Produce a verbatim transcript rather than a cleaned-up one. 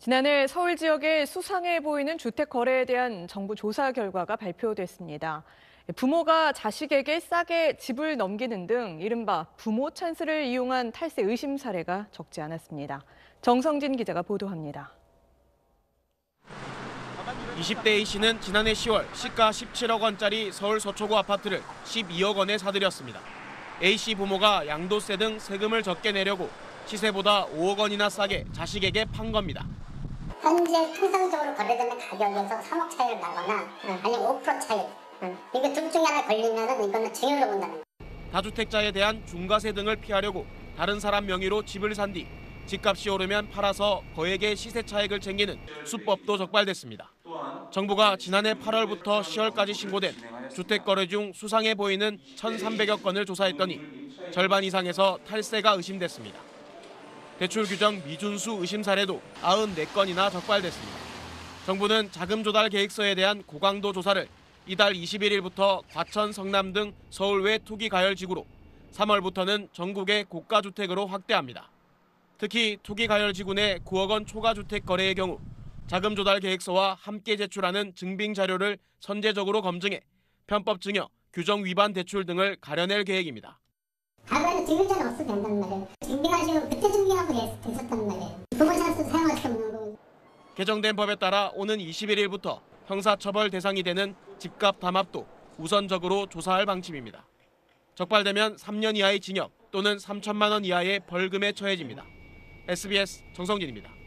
지난해 서울 지역의 수상해 보이는 주택 거래에 대한 정부 조사 결과가 발표됐습니다. 부모가 자식에게 싸게 집을 넘기는 등 이른바 부모 찬스를 이용한 탈세 의심 사례가 적지 않았습니다. 정성진 기자가 보도합니다. 이십 대 A씨는 지난해 시월 시가 십칠억 원짜리 서울 서초구 아파트를 십이억 원에 사들였습니다. A씨 부모가 양도세 등 세금을 적게 내려고 시세보다 오억 원이나 싸게 자식에게 판 겁니다. 현재 통상적으로 거래되는 가격에서 삼억 차이를 나거나 아니면 오 퍼센트 차이, 이거 둘 중에 하나 걸리면 이거는 증여로 본다는 거예요. 다주택자에 대한 중과세 등을 피하려고 다른 사람 명의로 집을 산 뒤 집값이 오르면 팔아서 거액의 시세 차익을 챙기는 수법도 적발됐습니다. 정부가 지난해 팔월부터 시월까지 신고된 주택 거래 중 수상해 보이는 천삼백여 건을 조사했더니 절반 이상에서 탈세가 의심됐습니다. 대출 규정 미준수 의심 사례도 구십사 건이나 적발됐습니다. 정부는 자금 조달 계획서에 대한 고강도 조사를 이달 이십일일부터 과천, 성남 등 서울 외 투기 가열 지구로, 삼월부터는 전국의 고가 주택으로 확대합니다. 특히 투기 가열 지구 내 구억 원 초과 주택 거래의 경우 자금 조달 계획서와 함께 제출하는 증빙 자료를 선제적으로 검증해 편법 증여, 규정 위반 대출 등을 가려낼 계획입니다. 과거에는 증빙자는 없어도 된단 말이에요. 증빙하시면 그때 증빙하고 됐었단 말이에요. 부모 찬스도 사용할 수 없는 거고. 개정된 법에 따라 오는 이십일일부터 형사처벌 대상이 되는 집값 담합도 우선적으로 조사할 방침입니다. 적발되면 삼 년 이하의 징역 또는 삼천만 원 이하의 벌금에 처해집니다. 에스비에스 정성진입니다.